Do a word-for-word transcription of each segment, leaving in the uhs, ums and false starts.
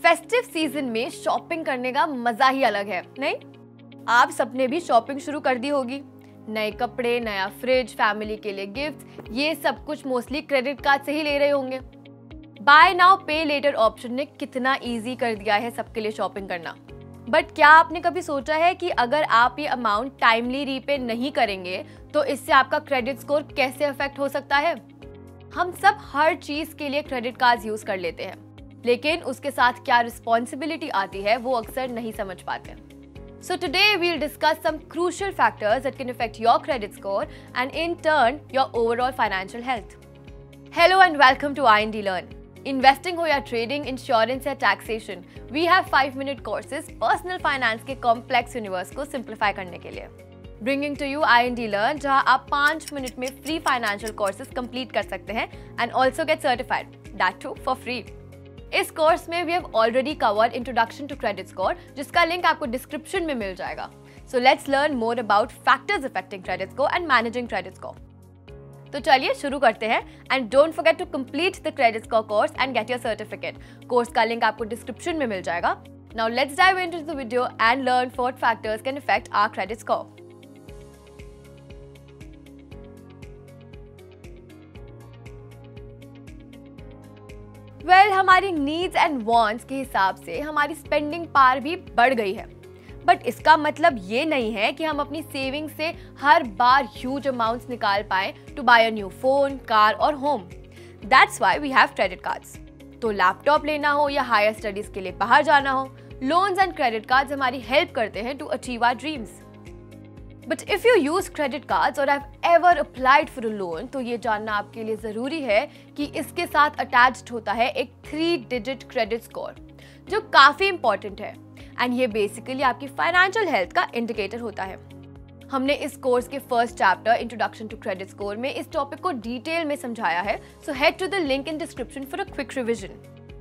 Festive season में shopping करने का मजा ही अलग है, नहीं? आप सबने भी शॉपिंग शुरू कर दी होगी। नए कपड़े, नया फ्रिज, फैमिली के लिए गिफ्ट, ये सब कुछ मोस्टली क्रेडिट कार्ड से ही ले रहे होंगे। Buy now pay later option ने कितना इजी कर दिया है सबके लिए शॉपिंग करना। बट क्या आपने कभी सोचा है कि अगर आप ये अमाउंट टाइमली रीपे नहीं करेंगे तो इससे आपका क्रेडिट स्कोर कैसे अफेक्ट हो सकता है? हम सब हर चीज के लिए क्रेडिट कार्ड यूज कर लेते हैं, लेकिन उसके साथ क्या रिस्पॉन्सिबिलिटी आती है वो अक्सर नहीं समझ पाते। So today we'll discuss some crucial factors that can affect your credit score and in turn your overall financial health. Hello and welcome to I N D Learn. Investing हो या trading, insurance या taxation, we have five minute courses personal finance के complex universe को simplify करने के लिए। Bringing to you I N D Learn, जहाँ आप पाँच मिनट में free financial courses complete कर सकते हैं and also get certified, that too for free. इस कोर्स में we have already covered introduction to credit score, जिसका लिंक आपको डिस्क्रिप्शन में मिल जाएगा। So let's learn more about factors affecting credit score and managing credit score. तो चलिए शुरू करते हैं and don't forget to complete the credit score course and get your certificate. Course का लिंक आपको डिस्क्रिप्शन में मिल जाएगा। Now let's dive into the video and learn what factors can affect our credit score. Well well, हमारी needs and wants के हिसाब से हमारी स्पेंडिंग पावर भी बढ़ गई है, बट इसका मतलब ये नहीं है कि हम अपनी सेविंग से हर बार ह्यूज अमाउंट्स निकाल पाए to buy a new phone, car और home. That's why we have credit cards. तो लैपटॉप लेना हो या हायर स्टडीज के लिए बाहर जाना हो, लोन्स एंड क्रेडिट कार्ड्स हमारी हेल्प करते हैं to achieve our dreams. But if you use credit cards और have ever applied for a loan, तो ये जानना आपके लिए जरूरी है कि इसके साथ अटैच्ड होता है एक थ्री डिजिट क्रेडिट स्कोर, जो काफी इंपॉर्टेंट है एंड ये बेसिकली आपकी फाइनेंशियल हेल्थ का इंडिकेटर होता है। हमने इस कोर्स के first chapter introduction to credit score में इस टॉपिक को डिटेल में समझाया है, so head to the link in description for a quick revision.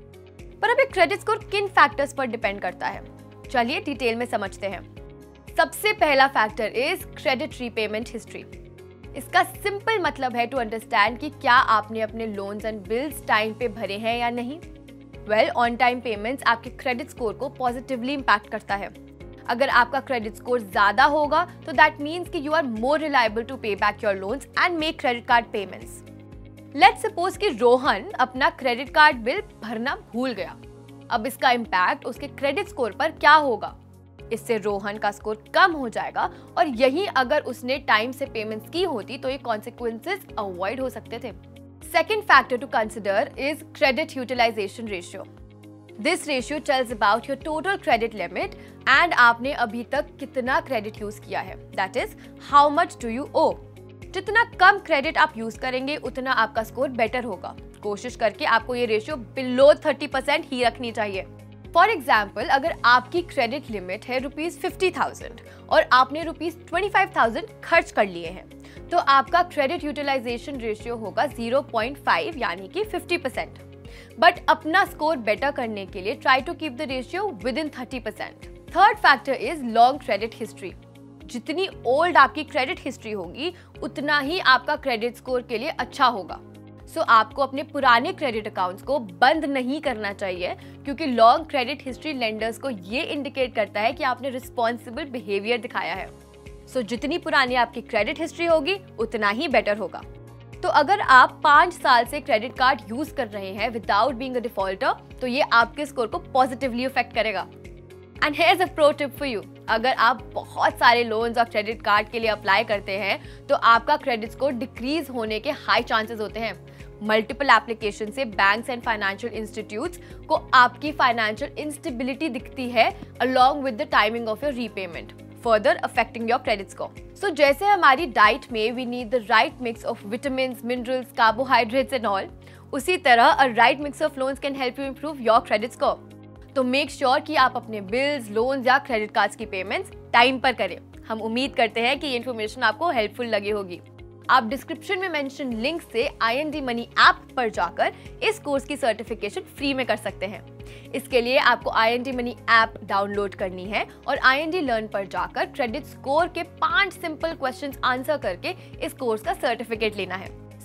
पर अब क्रेडिट स्कोर किन फैक्टर्स पर डिपेंड करता है, चलिए डिटेल में समझते हैं। सबसे पहला factor is credit repayment history. इसका सिंपल मतलब है टू अंडरस्टैंड कि क्या आपने अपने लोन्स एंड बिल्स टाइम पे भरे हैं या नहीं। वेल, ऑन टाइम पेमेंट्स आपके क्रेडिट स्कोर को पॉजिटिवली इंपैक्ट करता है। अगर आपका क्रेडिट स्कोर ज्यादा होगा तो दैट मीन्स कि you are more reliable to pay back your loans and make credit card payments. Let's suppose कि रोहन अपना क्रेडिट कार्ड बिल भरना भूल गया। अब इसका इम्पैक्ट उसके क्रेडिट स्कोर पर क्या होगा? इससे रोहन का स्कोर कम हो जाएगा और यही अगर उसने टाइम से पेमेंट्स की होती तो ये कॉन्सिक्वेंसेस अवॉइड हो सकते थे। Second factor to consider is credit utilization ratio. This ratio tells about your total credit limit and आपने अभी तक कितना क्रेडिट यूज किया है, that is how much do you owe. जितना कम क्रेडिट आप यूज करेंगे उतना आपका स्कोर बेटर होगा। कोशिश करके आपको ये रेशियो बिलो थर्टी परसेंट ही रखनी चाहिए। फॉर एग्जाम्पल, अगर आपकी क्रेडिट लिमिट है रुपीज फिफ्टी थाउजेंड और आपने रुपीज ट्वेंटी फाइव थाउजेंड खर्च कर लिए हैं, तो आपका क्रेडिट यूटिलाइजेशन रेशियो होगा ज़ीरो पॉइंट फाइव यानी कि फिफ्टी परसेंट। बट अपना स्कोर बेटर करने के लिए try to keep the ratio within thirty percent. Third factor is long credit history. जितनी ओल्ड आपकी क्रेडिट हिस्ट्री होगी उतना ही आपका क्रेडिट स्कोर के लिए अच्छा होगा। सो so, आपको अपने पुराने क्रेडिट अकाउंट्स को बंद नहीं करना चाहिए, क्योंकि लॉन्ग क्रेडिट हिस्ट्री लेंडर्स को ये इंडिकेट करता है कि आपने रिस्पॉन्सिबल बिहेवियर दिखाया है। सो so, जितनी पुरानी आपकी क्रेडिट हिस्ट्री होगी उतना ही बेटर होगा। तो अगर आप पाँच साल से क्रेडिट कार्ड यूज कर रहे हैं विदाउट बीइंग अ डिफॉल्टर, तो ये आपके स्कोर को पॉजिटिवली अफेक्ट करेगा। And here's a pro tip for you, अगर आप बहुत सारे लोन्स और क्रेडिट कार्ड के लिए अप्लाई करते हैं तो आपका क्रेडिट स्कोर डिक्रीज होने के हाई चांसेस होते हैं। मल्टीपल एप्लीकेशन से बैंक्स एंड फाइनेंशियल इंस्टीट्यूट्स को आपकी फाइनेंशियल इंस्टेबिलिटी दिखती है along with the timing of your repayment, further affecting your credit score. So जैसे हमारी डाइट में we need the right mix of vitamins, minerals, carbohydrates and all, उसी तरह a right mix of loans can help you improve your credit score. तो make sure कि आप अपने bills, loans या क्रेडिट कार्ड्स की पेमेंट्स टाइम पर करें। हम उम्मीद करते हैं कि ये इन्फॉर्मेशन आपको हेल्पफुल लगी होगी। आप डिस्क्रिप्शन में मेंशन लिंक से I N D money app पर जाकर इस कोर्स की सर्टिफिकेशन फ्री में कर सकते हैं। इसके लिए आपको I N D money app download करनी है और आई एन डी लर्न पर जाकर क्रेडिट स्कोर के पांच सिंपल क्वेश्चंस आंसर करके इस कोर्स का सर्टिफिकेट लेना है।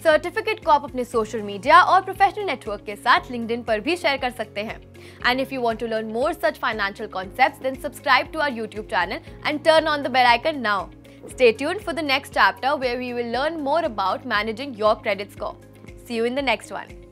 सर्टिफिकेट को आप अपने सोशल मीडिया और प्रोफेशनल नेटवर्क के साथ लिंक्डइन पर भी शेयर कर सकते हैं। And if you want to learn more such financial concepts, then subscribe to our YouTube channel and turn on the bell icon now. Stay tuned for the next chapter where we will learn more about managing your credit score. See you in the next one.